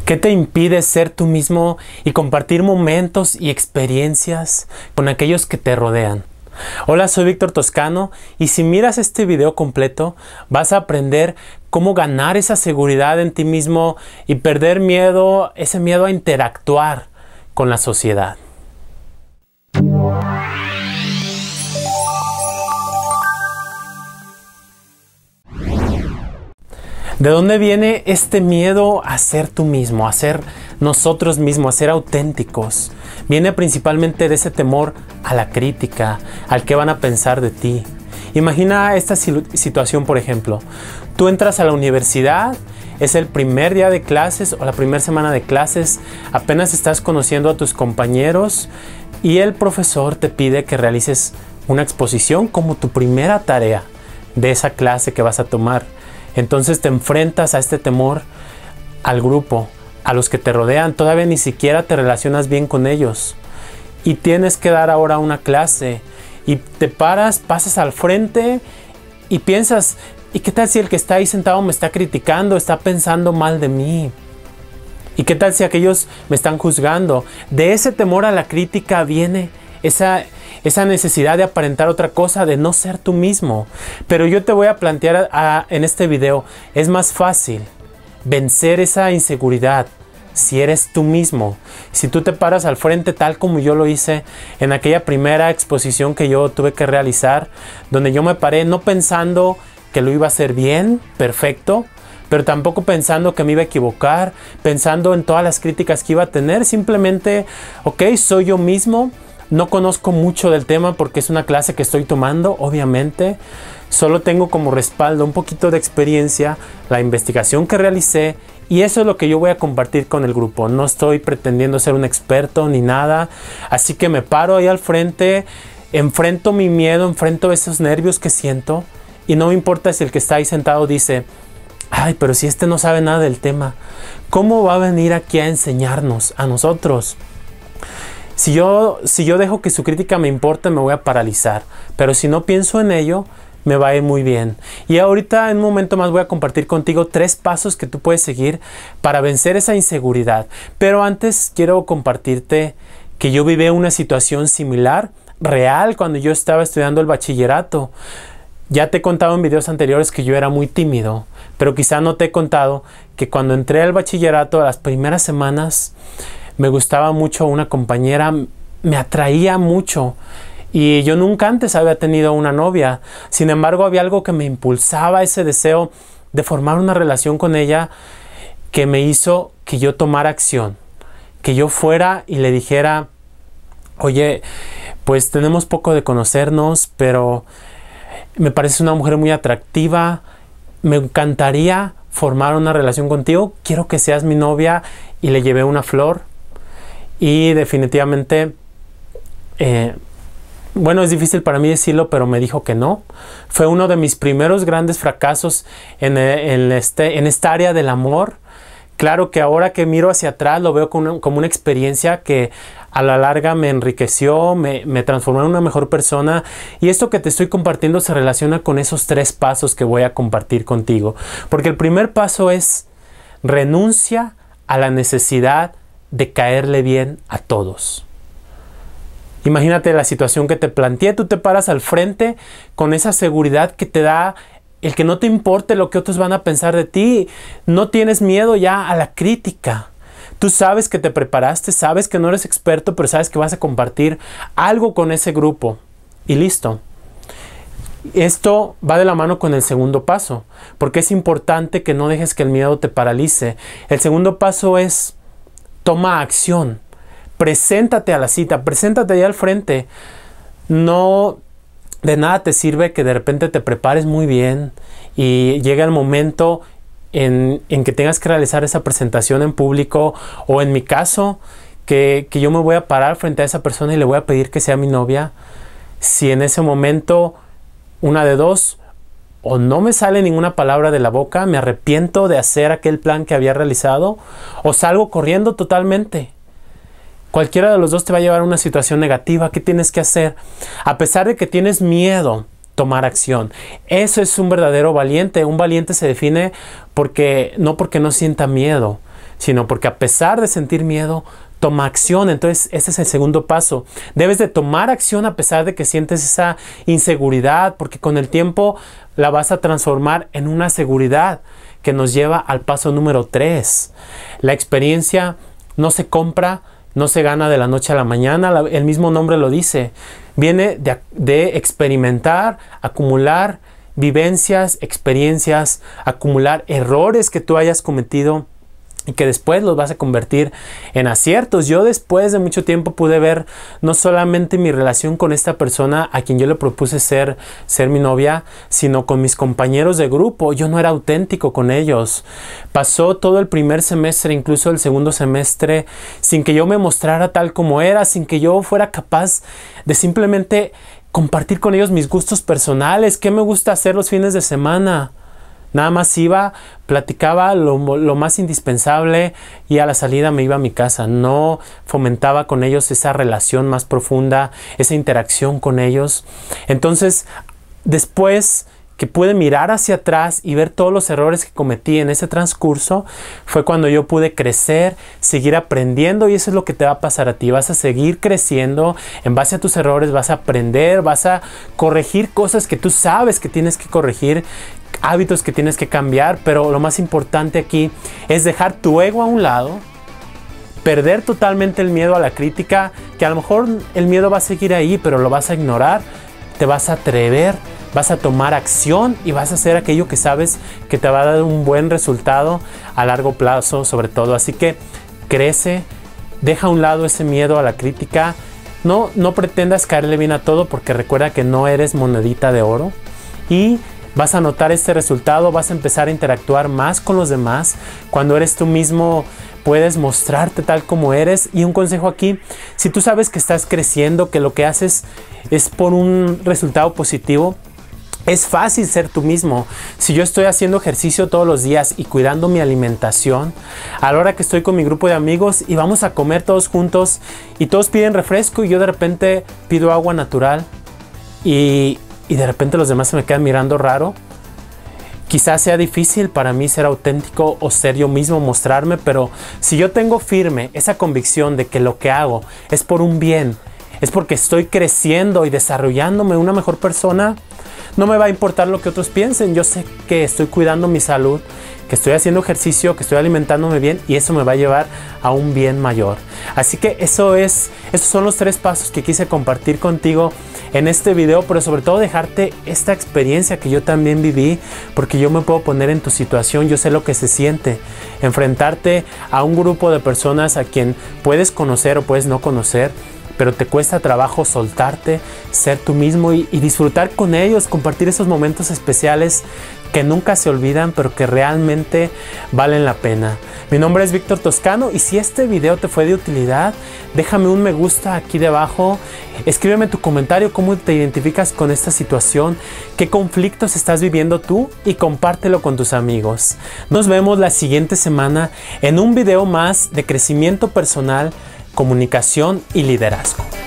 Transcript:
¿Qué te impide ser tú mismo y compartir momentos y experiencias con aquellos que te rodean? Hola, soy Víctor Toscano y si miras este video completo vas a aprender cómo ganar esa seguridad en ti mismo y perder miedo, ese miedo a interactuar con la sociedad. ¿De dónde viene este miedo a ser tú mismo, a ser nosotros mismos, a ser auténticos? Viene principalmente de ese temor a la crítica, al que van a pensar de ti. Imagina esta situación, por ejemplo. Tú entras a la universidad, es el primer día de clases o la primera semana de clases, apenas estás conociendo a tus compañeros y el profesor te pide que realices una exposición como tu primera tarea de esa clase que vas a tomar. Entonces te enfrentas a este temor al grupo, a los que te rodean, todavía ni siquiera te relacionas bien con ellos y tienes que dar ahora una clase y te paras, pasas al frente y piensas, ¿y qué tal si el que está ahí sentado me está criticando, está pensando mal de mí? ¿Y qué tal si aquellos me están juzgando? De ese temor a la crítica viene esa necesidad de aparentar otra cosa, de no ser tú mismo. Pero yo te voy a plantear en este video, es más fácil vencer esa inseguridad si eres tú mismo. Si tú te paras al frente tal como yo lo hice en aquella primera exposición que yo tuve que realizar, donde yo me paré no pensando que lo iba a hacer bien, perfecto, pero tampoco pensando que me iba a equivocar, pensando en todas las críticas que iba a tener, simplemente, ok, soy yo mismo. No conozco mucho del tema porque es una clase que estoy tomando, obviamente. Solo tengo como respaldo un poquito de experiencia, la investigación que realicé y eso es lo que yo voy a compartir con el grupo. No estoy pretendiendo ser un experto ni nada, así que me paro ahí al frente, enfrento mi miedo, enfrento esos nervios que siento y no me importa si el que está ahí sentado dice, ay, pero si este no sabe nada del tema, ¿cómo va a venir aquí a enseñarnos a nosotros? Si yo dejo que su crítica me importe, me voy a paralizar. Pero si no pienso en ello, me va a ir muy bien. Y ahorita en un momento más voy a compartir contigo 3 pasos que tú puedes seguir para vencer esa inseguridad. Pero antes quiero compartirte que yo viví una situación similar, real, cuando yo estaba estudiando el bachillerato. Ya te he contado en videos anteriores que yo era muy tímido, pero quizá no te he contado que cuando entré al bachillerato, a las primeras semanas, me gustaba mucho una compañera, me atraía mucho y yo nunca antes había tenido una novia. Sin embargo, había algo que me impulsaba ese deseo de formar una relación con ella que me hizo que yo tomara acción, que yo fuera y le dijera, oye, pues tenemos poco de conocernos, pero me pareces una mujer muy atractiva, me encantaría formar una relación contigo, quiero que seas mi novia y le llevé una flor. Y definitivamente, bueno, es difícil para mí decirlo, pero me dijo que no. Fue uno de mis primeros grandes fracasos en esta área del amor. Claro que ahora que miro hacia atrás lo veo como una experiencia que a la larga me enriqueció, me transformó en una mejor persona. Y esto que te estoy compartiendo se relaciona con esos 3 pasos que voy a compartir contigo. Porque el primer paso es renuncia a la necesidad de caerle bien a todos. Imagínate la situación que te planteé, tú te paras al frente con esa seguridad que te da el que no te importe lo que otros van a pensar de ti. No tienes miedo ya a la crítica. Tú sabes que te preparaste, sabes que no eres experto, pero sabes que vas a compartir algo con ese grupo. Y listo. Esto va de la mano con el segundo paso, porque es importante que no dejes que el miedo te paralice. El segundo paso es toma acción, preséntate a la cita, preséntate ahí al frente. No, de nada te sirve que de repente te prepares muy bien y llegue el momento en que tengas que realizar esa presentación en público o en mi caso, que yo me voy a parar frente a esa persona y le voy a pedir que sea mi novia. Si en ese momento, una de dos, o no me sale ninguna palabra de la boca, me arrepiento de hacer aquel plan que había realizado, o salgo corriendo totalmente. Cualquiera de los dos te va a llevar a una situación negativa. ¿Qué tienes que hacer? A pesar de que tienes miedo, tomar acción. Eso es un verdadero valiente. Un valiente se define no porque no sienta miedo, sino porque a pesar de sentir miedo, toma acción. Entonces, ese es el segundo paso. Debes de tomar acción a pesar de que sientes esa inseguridad, porque con el tiempo la vas a transformar en una seguridad que nos lleva al paso número 3. La experiencia no se compra, no se gana de la noche a la mañana. El mismo nombre lo dice. Viene de experimentar, acumular vivencias, experiencias, acumular errores que tú hayas cometido y que después los vas a convertir en aciertos. Yo después de mucho tiempo pude ver no solamente mi relación con esta persona a quien yo le propuse ser mi novia, sino con mis compañeros de grupo. Yo no era auténtico con ellos. Pasó todo el primer semestre, incluso el segundo semestre, sin que yo me mostrara tal como era, sin que yo fuera capaz de simplemente compartir con ellos mis gustos personales, qué me gusta hacer los fines de semana. Nada más iba, platicaba lo más indispensable y a la salida me iba a mi casa. No fomentaba con ellos esa relación más profunda, esa interacción con ellos. Entonces, después que pude mirar hacia atrás y ver todos los errores que cometí en ese transcurso, fue cuando yo pude crecer, seguir aprendiendo, y eso es lo que te va a pasar a ti. Vas a seguir creciendo en base a tus errores, vas a aprender, vas a corregir cosas que tú sabes que tienes que corregir, hábitos que tienes que cambiar, pero lo más importante aquí es dejar tu ego a un lado, perder totalmente el miedo a la crítica, que a lo mejor el miedo va a seguir ahí, pero lo vas a ignorar, te vas a atrever, vas a tomar acción y vas a hacer aquello que sabes que te va a dar un buen resultado a largo plazo, sobre todo. Así que crece, deja a un lado ese miedo a la crítica, no pretendas caerle bien a todo, porque recuerda que no eres monedita de oro, y vas a notar este resultado, vas a empezar a interactuar más con los demás. Cuando eres tú mismo, puedes mostrarte tal como eres. Y un consejo aquí, si tú sabes que estás creciendo, que lo que haces es por un resultado positivo, es fácil ser tú mismo. Si yo estoy haciendo ejercicio todos los días y cuidando mi alimentación, a la hora que estoy con mi grupo de amigos y vamos a comer todos juntos y todos piden refresco y yo de repente pido agua natural y de repente los demás se me quedan mirando raro, quizás sea difícil para mí ser auténtico o ser yo mismo, mostrarme, pero si yo tengo firme esa convicción de que lo que hago es por un bien, es porque estoy creciendo y desarrollándome una mejor persona, no me va a importar lo que otros piensen. Yo sé que estoy cuidando mi salud, que estoy haciendo ejercicio, que estoy alimentándome bien, y eso me va a llevar a un bien mayor. Así que esos son los 3 pasos que quise compartir contigo en este video, pero sobre todo dejarte esta experiencia que yo también viví, porque yo me puedo poner en tu situación. Yo sé lo que se siente enfrentarte a un grupo de personas a quien puedes conocer o puedes no conocer, pero te cuesta trabajo soltarte, ser tú mismo y disfrutar con ellos, compartir esos momentos especiales que nunca se olvidan, pero que realmente valen la pena. Mi nombre es Víctor Toscano, y si este video te fue de utilidad, déjame un me gusta aquí debajo, escríbeme tu comentario, cómo te identificas con esta situación, qué conflictos estás viviendo tú, y compártelo con tus amigos. Nos vemos la siguiente semana en un video más de crecimiento personal, comunicación y liderazgo.